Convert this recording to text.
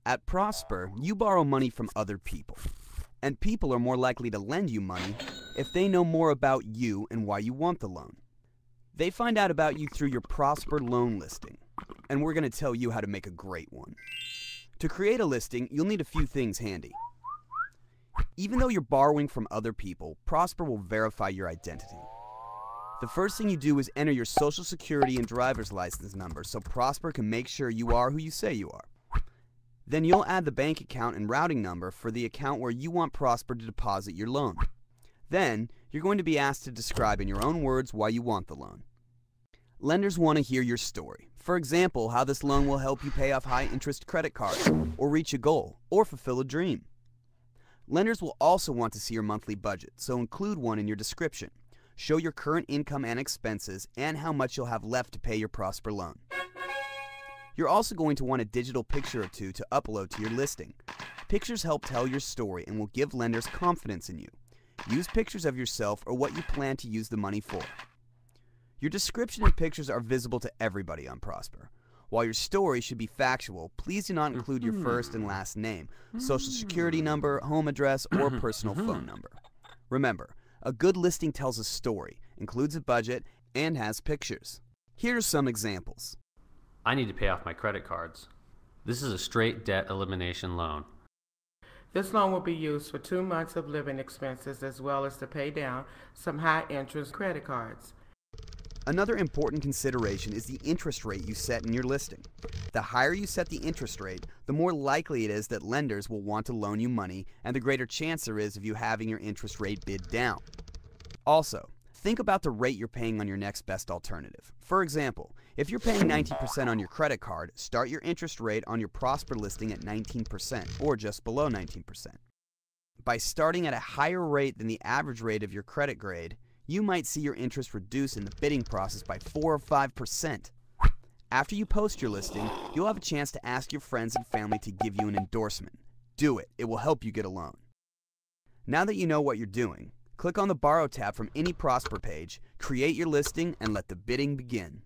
At Prosper, you borrow money from other people. And people are more likely to lend you money if they know more about you and why you want the loan. They find out about you through your Prosper loan listing, and we're going to tell you how to make a great one. To create a listing, you'll need a few things handy. Even though you're borrowing from other people, Prosper will verify your identity. The first thing you do is enter your social security and driver's license number so Prosper can make sure you are who you say you are. Then you'll add the bank account and routing number for the account where you want Prosper to deposit your loan. Then, you're going to be asked to describe in your own words why you want the loan. Lenders want to hear your story. For example, how this loan will help you pay off high-interest credit cards, or reach a goal, or fulfill a dream. Lenders will also want to see your monthly budget, so include one in your description. Show your current income and expenses, and how much you'll have left to pay your Prosper loan. You're also going to want a digital picture or two to upload to your listing. Pictures help tell your story and will give lenders confidence in you. Use pictures of yourself or what you plan to use the money for. Your description and pictures are visible to everybody on Prosper. While your story should be factual, please do not include your first and last name, social security number, home address, or personal phone number. Remember, a good listing tells a story, includes a budget, and has pictures. Here are some examples. I need to pay off my credit cards. This is a straight debt elimination loan. This loan will be used for 2 months of living expenses as well as to pay down some high-interest credit cards. Another important consideration is the interest rate you set in your listing. The higher you set the interest rate, the more likely it is that lenders will want to loan you money, and the greater chance there is of you having your interest rate bid down. Also, think about the rate you're paying on your next best alternative. For example, if you're paying 19% on your credit card, start your interest rate on your Prosper listing at 19% or just below 19%. By starting at a higher rate than the average rate of your credit grade, you might see your interest reduce in the bidding process by 4 or 5%. After you post your listing, you'll have a chance to ask your friends and family to give you an endorsement. Do it. It will help you get a loan. Now that you know what you're doing, click on the Borrow tab from any Prosper page, create your listing, and let the bidding begin.